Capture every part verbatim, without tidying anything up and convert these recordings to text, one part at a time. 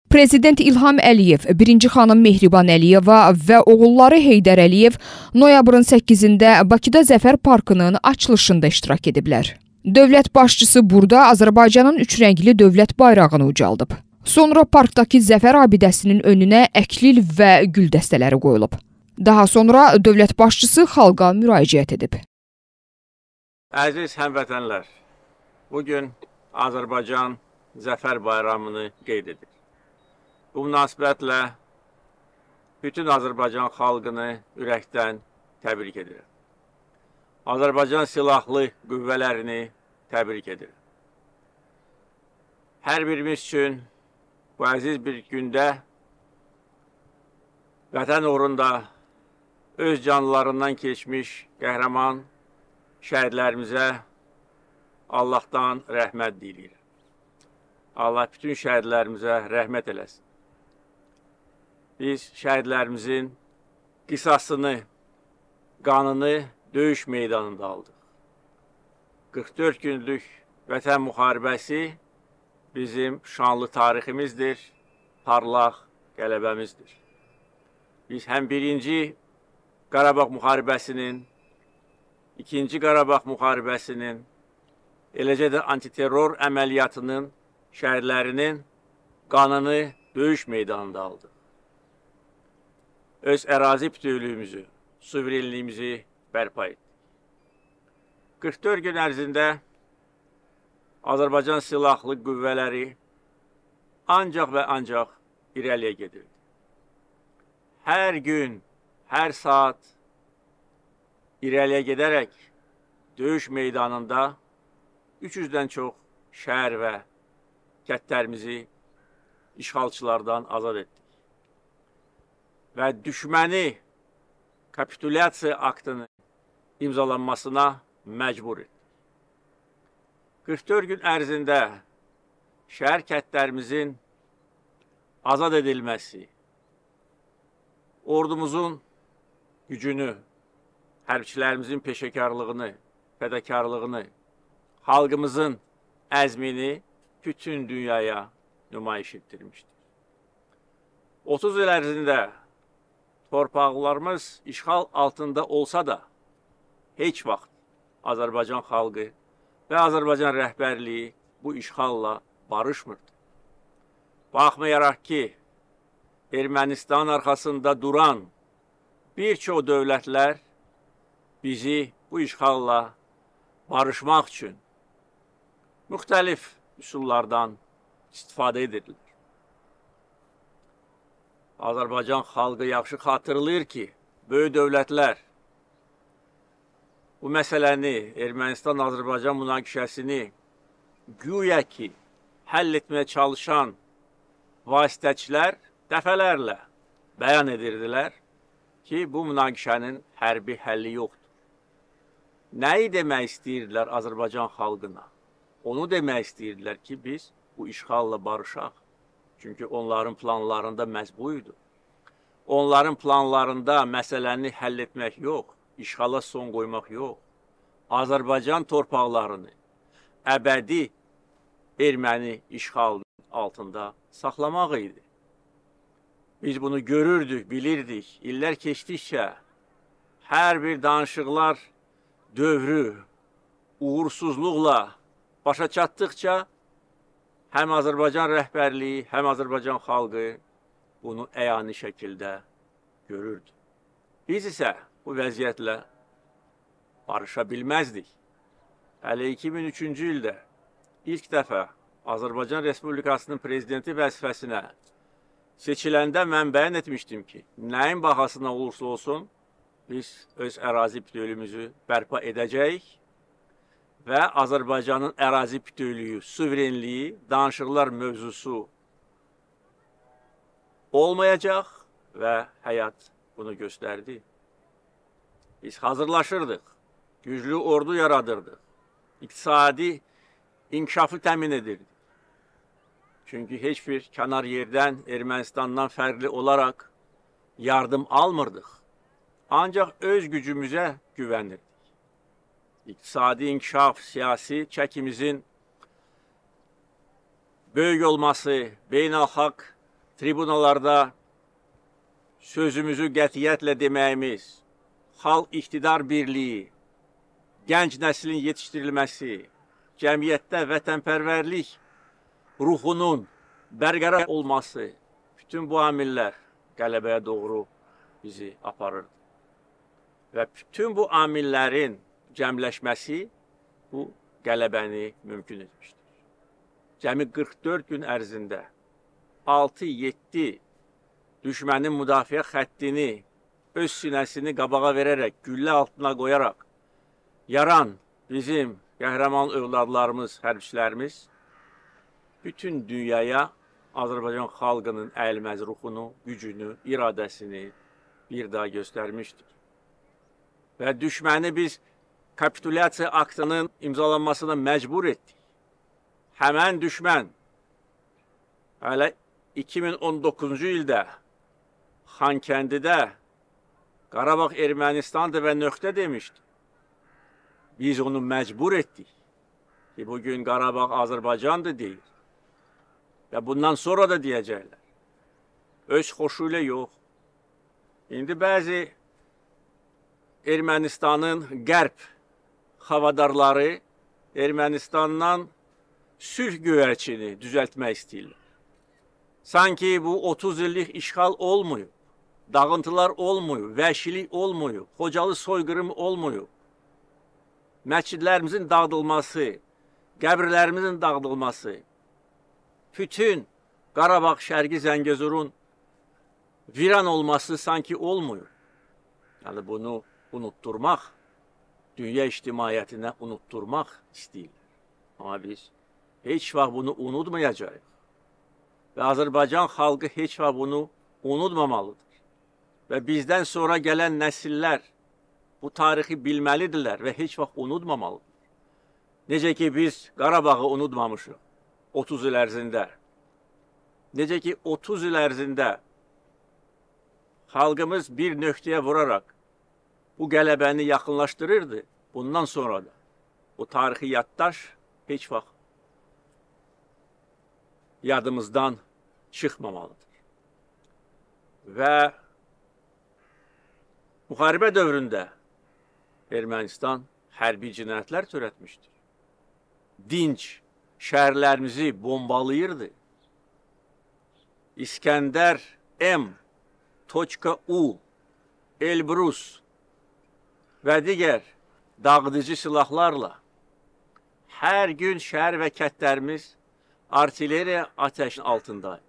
Prezident İlham Əliyev, birinci xanım Mehriban Əliyeva və oğulları Heydər Əliyev noyabrın səkkizində Bakıda Zəfər Parkının açılışında iştirak ediblər. Dövlət başçısı burada Azərbaycanın üç rəngli dövlət bayrağını ucaldıb. Sonra parkdakı Zəfər abidəsinin önünə əklil və gül dəstələri qoyulub. Daha sonra dövlət başçısı xalqa müraciət edib. Əziz həmvətənlər, bugün Azərbaycan Zəfər bayramını qeyd edir. Bu münasibətlə bütün Azərbaycan xalqını ürəkdən təbrik edirəm. Azərbaycan silahlı qüvvələrini təbrik edirəm. Hər birimiz üçün bu əziz bir gündə vətən uğrunda öz canlarından keçmiş qəhrəman şəhidlərimizə Allahdan rəhmət diləyirəm. Allah bütün şəhidlərimizə rəhmət eləsin. Biz şəhidlərimizin qisasını, qanını döyüş meydanında aldıq. qırx dörd günlük vətən müharibəsi bizim şanlı tariximizdir, parlaq qələbəmizdir. Biz həm birinci Qarabağ müharibəsinin, ikinci Qarabağ müharibəsinin, eləcə də antiterror əməliyyatının şəhidlərinin qanını döyüş meydanında aldıq. Öz ərazi bütövlüyümüzü, suverenliyimizi bərpa etdik. qırx dörd gün ərzində Azərbaycan silahlı qüvvələri ancaq və ancaq irəliyə gedirdi. Hər gün, hər saat irəliyə gedərək döyüş meydanında üç yüzdən çox şəhər və kəndlərimizi işğalçılardan azad etdik. Və düşməni kapitulyasiya aktının imzalanmasına məcbur etdik. qırx dörd gün ərzində şəhər kəndlərimizin azad edilməsi, ordumuzun gücünü, hərbçilərimizin peşəkarlığını, fədakarlığını, xalqımızın əzmini bütün dünyaya nümayiş etdirmişdir. otuz il ərzində torpaqlarımız işğal altında olsa da heç vaxt Azərbaycan xalqı və Azərbaycan rəhbərliyi bu işğalla barışmırdı. Baxmayaraq ki, Ermənistan arxasında duran bir çox dövlətlər bizi bu işğalla barışmaq üçün müxtəlif üsullardan istifadə edirlər. Azərbaycan xalqı yaxşı xatırlayır ki, böyük dövlətlər bu məsələni, Ermənistan-Azərbaycan münaqişəsini güya ki, həll etməyə çalışan vasitəçilər dəfələrlə bəyan edirdilər ki, bu münaqişənin hərbi həlli yoxdur. Nəyi demək istəyirdilər Azərbaycan xalqına? Onu demək istəyirdilər ki, biz bu işğalla barışaq. Çünki onların planlarında məhz bu idi. Onların planlarında məsələni həll etmək yox, işğala son qoymaq yox. Azərbaycan torpaqlarını əbədi erməni işğalının altında saxlamaq idi. Biz bunu görürdük, bilirdik. İllər keçdikcə hər bir danışıqlar dövrü uğursuzluqla başa çatdıqca həm Azərbaycan rəhbərliyi, həm Azərbaycan xalqı bunu əyani şəkildə görürdü. Biz isə bu vəziyyətlə barışa bilməzdik. Hələ iki min üçüncü ildə ilk dəfə Azərbaycan Respublikasının prezidenti vəzifəsinə seçiləndə mən bəyan etmişdim ki, nəyin bahasına olursa olsun biz öz ərazi bütövlüyümüzü bərpa edəcəyik və Azərbaycanın ərazi bütövlüyü, suverenliyi, danışıqlar mövzusu olmayacaq və həyat bunu göstərdi. Biz hazırlaşırdıq, güclü ordu yaradırdıq, iqtisadi inkişafı təmin edirdik. Çünki heç bir kənar yerdən Ermənistandan fərqli olaraq yardım almırdıq. Ancaq öz gücümüzə güvənirdik. İqtisadi inkişaf, siyasi çəkimizin böyük olması, beynəlxalq tribunalarda sözümüzü qətiyyətlə deməyimiz, xalq iqtidar birliyi, gənc nəslin yetişdirilməsi, cəmiyyətdə vətənpərvərlik ruhunun bərqərar olması, bütün bu amillər qələbəyə doğru bizi aparırdı. Və bütün bu amillərin cəmləşməsi bu qələbəni mümkün etmişdir. Cəmi qırx dörd gün ərzində altı yeddi düşmənin müdafiə xəttini öz sinəsini qabağa verərək, güllə altına qoyaraq yaran bizim qəhrəman övladlarımız, hərbçilərimiz bütün dünyaya Azərbaycan xalqının əyilməz ruhunu, gücünü, iradəsini bir daha göstərmişdir. Və düşməni biz kapitulyasiya aktının imzalanmasına məcbur etdik. Həmən düşmən hələ iki min on doqquzuncu ildə Xankəndidə Qarabağ Ermənistandır və nöqtə demişdi. Biz onu məcbur etdik ki, bugün Qarabağ Azərbaycandır deyir. Və bundan sonra da deyəcəklər. Öz xoşu ilə yox. İndi bəzi Ermənistanın qərb havadarları Ermənistandan sülh göyərçini düzəltmək istəyirlər. Sanki bu otuz illik işğal olmuyor, dağıntılar olmuyor, vəhşilik olmuyor, Xocalı soyqırım olmuyor. Məscidlərimizin dağıdılması, qəbirlərimizin dağıdılması, bütün Qarabağ, Şərqi Zəngəzurun viran olması sanki olmuyor. Yəni bunu unutturmaq, dünya ictimaiyyətinə unutturmaq istəyirlər. Amma biz heç vaxt bunu unutmayacağıq. Və Azərbaycan xalqı heç vaxt bunu unutmamalıdır. Və bizdən sonra gələn nəsillər bu tarixi bilməlidirlər və heç vaxt unutmamalıdır. Necə ki biz Qarabağı unutmamışıq otuz il ərzində. Necə ki otuz il ərzində xalqımız bir nöqtəyə vuraraq bu qələbəni yaxınlaşdırırdı. Bundan sonra da o tarixi yaddaş heç vaxt yadımızdan çıxmamalıdır. Və müharibə dövründə Ermənistan hərbi cinayətlər törətmişdir. Dinc şəhərlərimizi bombalayırdı. İskəndər M .U, Elbrus və digər dağıdıcı silahlarla hər gün şəhər və kəndlərimiz artilleriya ateşinin altındaydı.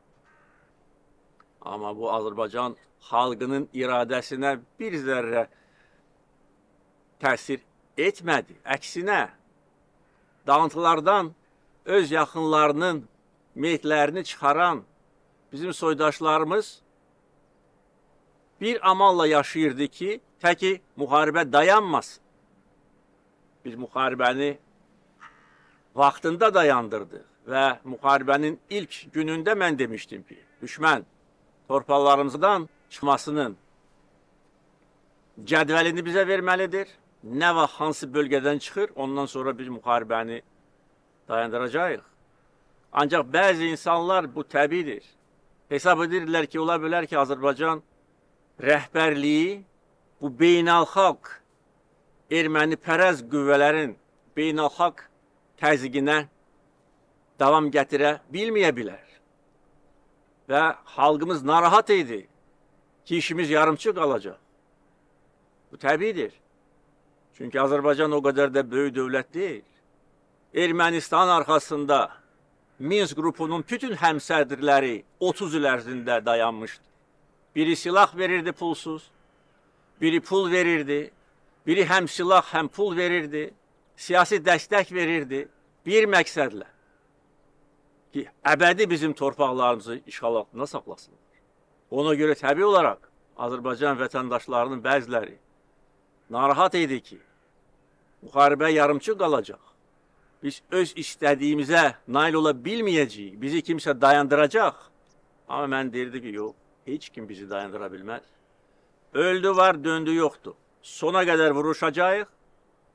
Amma bu Azərbaycan xalqının iradəsinə bir zərrə təsir etmədi. Əksinə, dağıntılardan öz yaxınlarının meyitlərini çıxaran bizim soydaşlarımız bir amalla yaşayırdı ki, təki müharibə dayanmasın. Biz müharibəni vaxtında dayandırdıq və müharibənin ilk günündə mən demişdim ki, düşmən torpaqlarımızdan çıxmasının cədvəlini bizə verməlidir. Nə vaxt hansı bölgədən çıxır, ondan sonra biz müharibəni dayandıracağıq. Ancaq bəzi insanlar bu təbiidir. Hesab edirlər ki, ola bilər ki, Azərbaycan rəhbərliyi bu beynəlxalq erməni pərəz qüvvələrin beynəlxalq təzyiqinə davam gətirə bilməyə bilər. Və xalqımız narahat idi ki, işimiz yarımçıq qalacaq. Bu təbiidir. Çünki Azərbaycan o qədər də böyük dövlət deyil. Ermənistan arxasında Minsk qrupunun bütün həmsədrləri otuz il ərzində dayanmışdı. Biri silah verirdi pulsuz, biri pul verirdi, biri həm silah, həm pul verirdi, siyasi dəstək verirdi bir məqsədlə ki, əbədi bizim torpaqlarımızı işğal altında saxlasınlar. Ona görə təbii olaraq Azərbaycan vətəndaşlarının bəziləri narahat idi ki, müharibə yarımçıq qalacaq. Biz öz istədiyimizə nail ola bilməyəcəyik, bizi kimsə dayandıracaq. Amma mən deyirdim ki, yox, heç kim bizi dayandıra bilməz. Öldü var, döndü yoxdur. Sona qədər vuruşacağıq,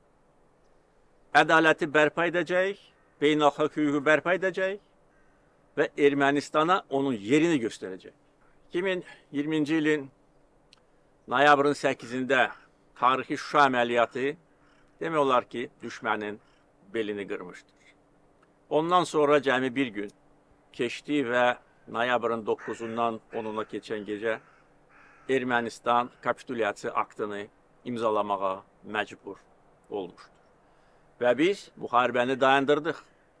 ədaləti bərpa edəcəyik, beynəlxalq hüququ bərpa edəcəyik ve Ermənistan'a onun yerini gösterəcək. iki min iyirminci ilin noyabrın səkkizində tarixi Şuşa əməliyyatı demək olar ki, düşmənin belini qırmışdır. Ondan sonra cəmi bir gün keçdi və noyabrın doqquzundan onuna keçən gecə Ermənistan kapitulyasiya aktını imzalamağa məcbur olmuşdur. Və biz müharibəni dayandırdıq.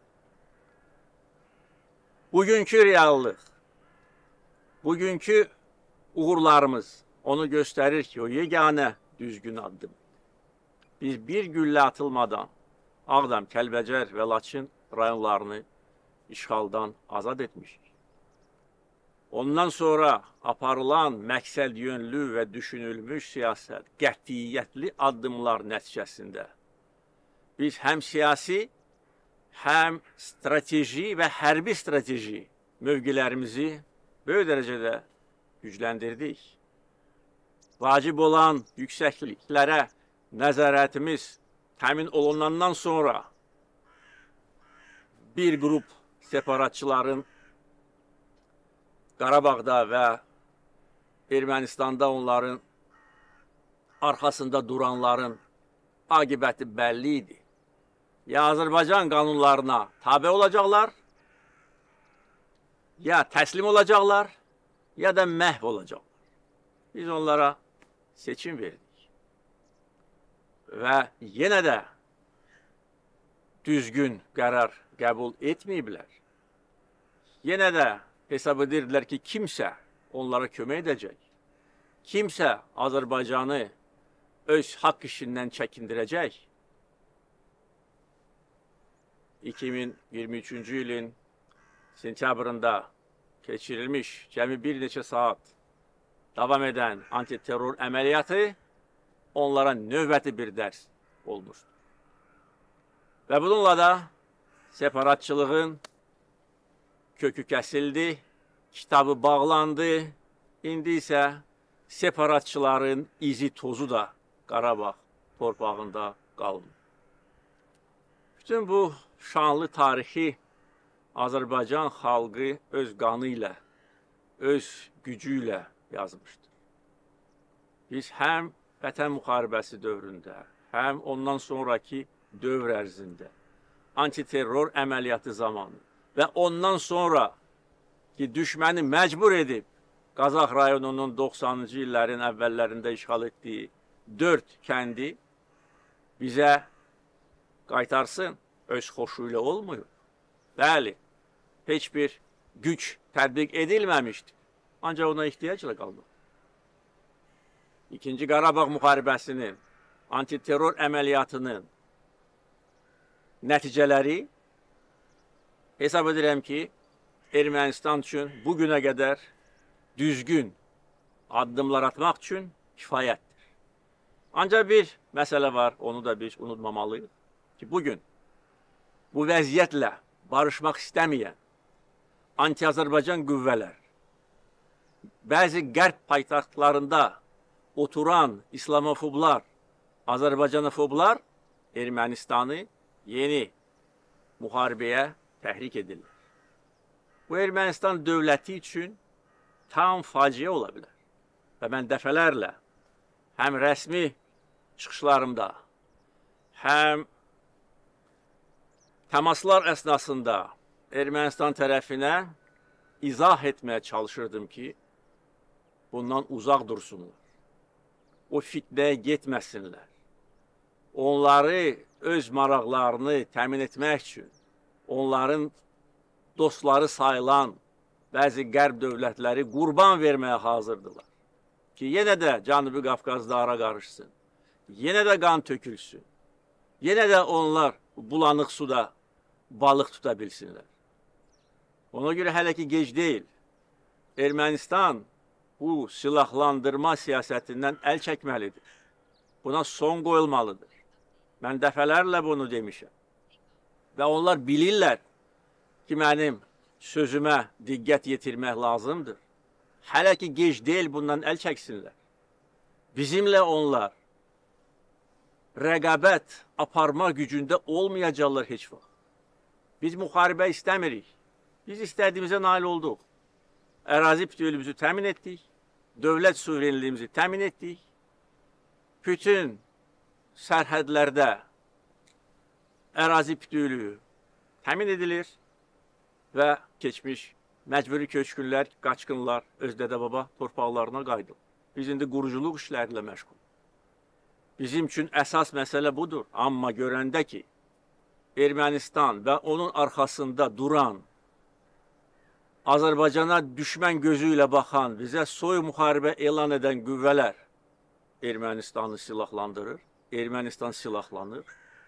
Bugünkü reallıq, bugünkü uğurlarımız onu göstərir ki, o yeganə düzgün addım. Biz bir güllə atılmadan Ağdam, Kəlbəcər və Laçın rayonlarını işğaldan azad etmişik. Ondan sonra aparılan məqsəd yönlü və düşünülmüş siyasət, qətiyyətli addımlar nəticəsində biz həm siyasi, həm strateji və hərbi strateji mövqelərimizi böyük dərəcədə gücləndirdik. Vacib olan yüksəkliklərə nəzarətimiz təmin olunandan sonra bir qrup separatçıların Qarabağda və Ermənistanda onların arxasında duranların aqibəti bəlli idi. Ya Azərbaycan qanunlarına tabe olacaqlar, ya təslim olacaqlar, ya da məhv olacaqlar. Biz onlara seçim verdik. Və yenə də düzgün qərar qəbul etməyiblər. Yenə də hesab edirlər ki, kimsə onlara kömək edəcək. Kimsə Azərbaycanı öz haqq işindən çəkindirəcək. iki min iyirmi üçüncü ilin sentyabrında keçirilmiş cəmi bir neçə saat davam edən antiterror əməliyyatı onlara növbəti bir dərs olmuşdur. Və bununla da separatçılığın kökü kəsildi, kitabı bağlandı, indi isə separatçıların izi tozu da Qarabağ torpağında qalmır. Bütün bu şanlı tarixi Azərbaycan xalqı öz qanı ilə, öz gücü ilə yazmışdır. Biz həm Vətən müharibəsi dövründə, həm ondan sonraki dövr ərzində, antiterror əməliyyatı zamanı və ondan sonra ki, düşməni məcbur edib Qazax rayonunun doxsanıncı illərin əvvəllərində işğal etdiyi dörd kəndi bizə qaytarsın, öz xoşu ilə olmuyor. Bəli, heç bir güc tətbiq edilməmişdir. Ancaq ona ehtiyacla qalmır. İkinci Qarabağ müharibəsinin, antiterror əməliyyatının nəticələri hesab edirəm ki, Ermənistan üçün bugünə qədər düzgün addımlar atmaq üçün kifayətdir. Ancaq bir məsələ var, onu da biz unutmamalıyıq ki, bugün bu vəziyyətlə barışmaq istəməyən anti-Azərbaycan qüvvələr, bəzi qərb paytaxtlarında oturan İslamofoblar, Azərbaycanofoblar Ermənistanı yeni müharibəyə təhrik edirlər. Bu Ermənistan dövləti üçün tam faciə ola bilər. Və mən dəfələrlə həm rəsmi çıxışlarımda, həm təmaslar əsnasında Ermənistan tərəfinə izah etməyə çalışırdım ki, bundan uzaq dursunlar. O fitnəyə getməsinlər. Onları öz maraqlarını təmin etmək üçün, onların dostları sayılan bəzi qərb dövlətləri qurban verməyə hazırdılar. Ki, yenə də Cənubi Qafqazda ara qarışsın, yenə də qan tökülsün, yenə də onlar bulanıq suda balıq tuta bilsinlər. Ona görə hələ ki gec deyil. Ermənistan bu silahlandırma siyasətindən əl çəkməlidir. Buna son qoyulmalıdır. Mən dəfələrlə bunu demişəm. Və onlar bilirlər ki, mənim sözümə diqqət yetirmək lazımdır. Hələ ki gec deyil, bundan əl çəksinlər. Bizimlə onlar rəqabət aparma gücündə olmayacaqlar heç vaxt. Biz müharibə istəmirik. Biz istədiyimizə nail olduq. Ərazi bütövlüyümüzü təmin etdik. Dövlət suverenliyimizi təmin etdik. Bütün sərhədlərdə ərazi bütövlüyü təmin edilir və keçmiş məcburi köçkünlər, qaçqınlar öz dədə-baba torpaqlarına qayıdılır. Biz indi quruculuq işləri ilə məşğul. Bizim üçün əsas məsələ budur. Amma görəndə ki, Ermənistan və onun arxasında duran, Azərbaycana düşmən gözü ilə baxan, bizə soyuq müharibə elan edən qüvvələr Ermənistanı silahlandırır, Ermənistan silahlanır.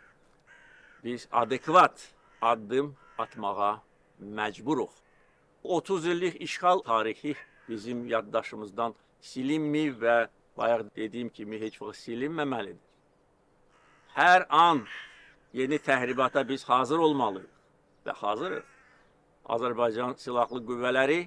Biz adekvat addım atmağa məcburuq. otuz illik işğal tarixi bizim yaddaşımızdan silinmi və bayaq dediyim kimi heç vaxt silinməməlidir. Hər an yeni təhribata biz hazır olmalıyıq və hazırıq. Azərbaycan Silahlı Qüvvələri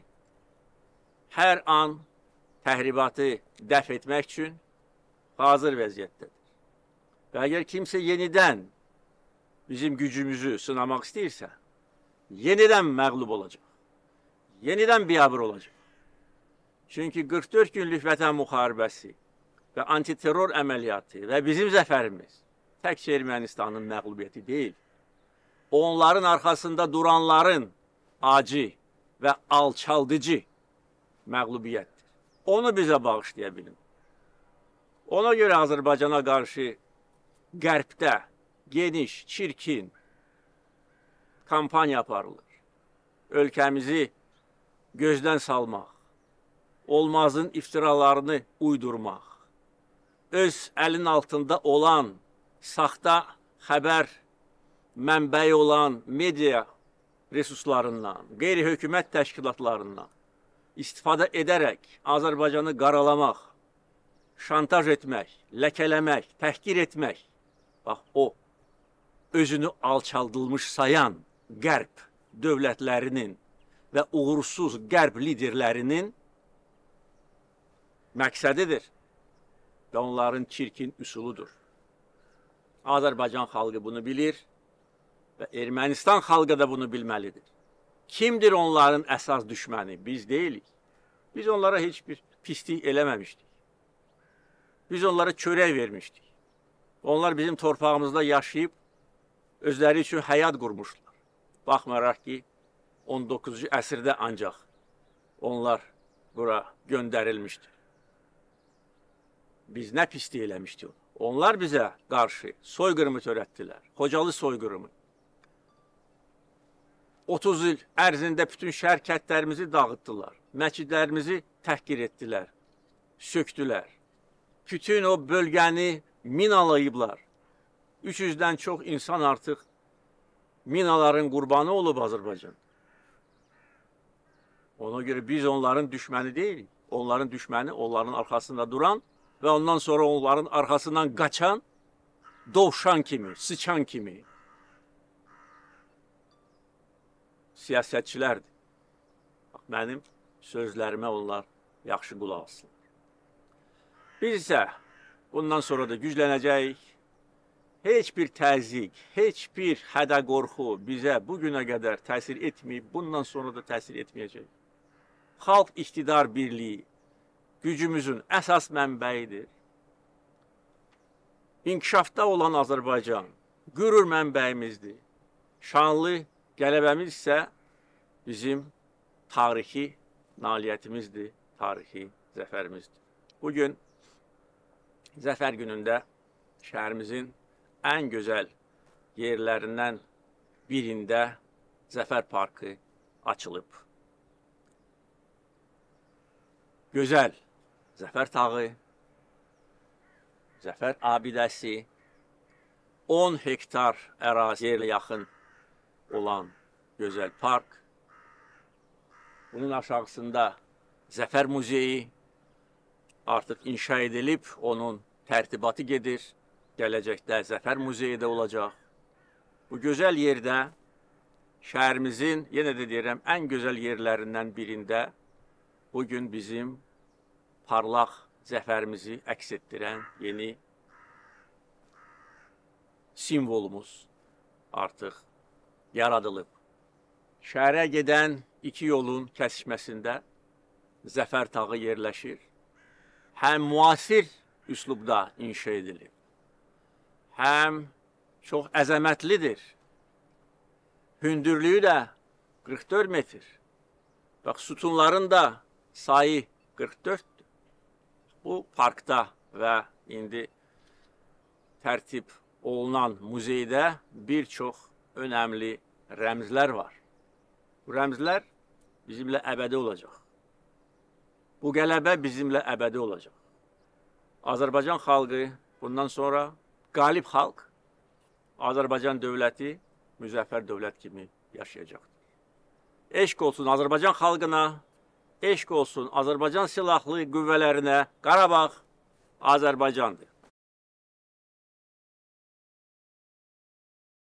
hər an təhribatı dəf etmək üçün hazır vəziyyətdədir. Və əgər kimsə yenidən bizim gücümüzü sınamaq istəyirsə, yenidən məğlub olacaq, yenidən biabır olacaq. Çünki qırx dörd günlük vətən müharibəsi və antiterror əməliyyatı və bizim zəfərimiz təkcə Ermənistanın məğlubiyyəti deyil, onların arxasında duranların acı və alçaldıcı məğlubiyyətdir. Onu bizə bağışlaya bilin. Ona görə Azərbaycana qarşı Qərbdə geniş, çirkin kampaniya aparılır. Ölkəmizi gözdən salmaq, olmazın iftiralarını uydurmaq, öz əlin altında olan saxta xəbər mənbəyi olan media resurslarından, qeyri-hökumət təşkilatlarından istifadə edərək Azərbaycanı qaralamaq, şantaj etmək, ləkələmək, təhqir etmək, bax o, özünü alçaldılmış sayan Qərb dövlətlərinin və uğursuz Qərb liderlərinin məqsədidir və onların çirkin üsuludur. Azərbaycan xalqı bunu bilir və Ermənistan xalqı da bunu bilməlidir. Kimdir onların əsas düşməni? Biz deyilik. Biz onlara heç bir pislik eləməmişdik. Biz onlara çörək vermişdik. Onlar bizim torpağımızda yaşayıb özləri üçün həyat qurmuşlar. Baxmayaraq ki, on doqquzuncu əsrdə ancaq onlar bura göndərilmişdir. Biz nə pislik eləmişdik? Onlar bizə qarşı soyqırımı törətdilər. Xocalı soyqırımı. otuz il ərzində bütün şəhər kəndlərimizi dağıtdılar. Məscidlərimizi təhqir etdilər, söktülər. Bütün o bölgəni minalayıblar. üç yüzdən çox insan artıq minaların qurbanı olub Azərbaycan. Ona görə biz onların düşməni deyilik. Onların düşməni onların arxasında duran və ondan sonra onların arxasından qaçan dovşan kimi, sıçan kimi siyasətçilərdir. Mənim sözlərimə onlar yaxşı qulaq alsınlar. Biz isə bundan sonra da güclənəcəyik. Heç bir təzyiq, heç bir hədə-qorxu bizə bugünə qədər təsir etməyib, bundan sonra da təsir etməyəcək. Xalq iqtidar birliyi gücümüzün əsas mənbəyidir. İnkişafda olan Azərbaycan qürur mənbəyimizdir. Şanlı qələbəmiz isə bizim tarixi nailiyyətimizdir, tarixi zəfərimizdir. Bugün Zəfər günündə şəhərimizin ən gözəl yerlərindən birində Zəfər Parkı açılıb. Gözəl Zəfər tağı, Zəfər abidəsi, on hektar əraziyə yaxın olan gözəl park. Bunun aşağısında Zəfər Muzeyi artıq inşa edilib, onun tərtibatı gedir. Gələcəkdə Zəfər Muzeyi də olacaq. Bu gözəl yerdə şəhərimizin, yenə də deyirəm, ən gözəl yerlərindən birində bugün bizim parlaq zəfərimizi əks etdirən yeni simvolumuz artıq yaradılıb. şəhərə gedən iki yolun kəsişməsində Zəfər tağı yerləşir. Həm müasir üslubda inşa edilir, həm çox əzəmətlidir. Hündürlüyü də qırx dörd metr. Bax, sütunların da sayı qırx dörddür. Bu parkda və indi tərtib olunan muzeydə bir çox önəmli rəmzlər var. Bu rəmzlər bizimlə əbədi olacaq. Bu qələbə bizimlə əbədi olacaq. Azərbaycan xalqı bundan sonra qalib xalq, Azərbaycan dövləti müzəffər dövlət kimi yaşayacaqdır. Eşq olsun Azərbaycan xalqına, eşq olsun Azərbaycan silahlı qüvvələrinə, Qarabağ Azərbaycandır.